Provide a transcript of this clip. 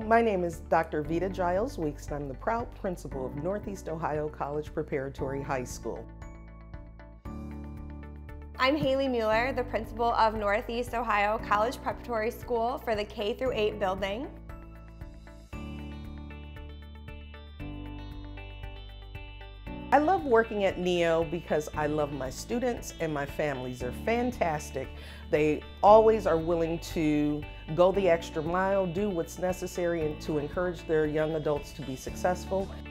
My name is Dr. Vita Giles Weeks, and I'm the proud principal of Northeast Ohio College Preparatory High School. I'm Haley Mueller, the principal of Northeast Ohio College Preparatory School for the K-8 building. I love working at NEO because I love my students and my families. They're fantastic. They always are willing to go the extra mile, do what's necessary, and to encourage their young adults to be successful.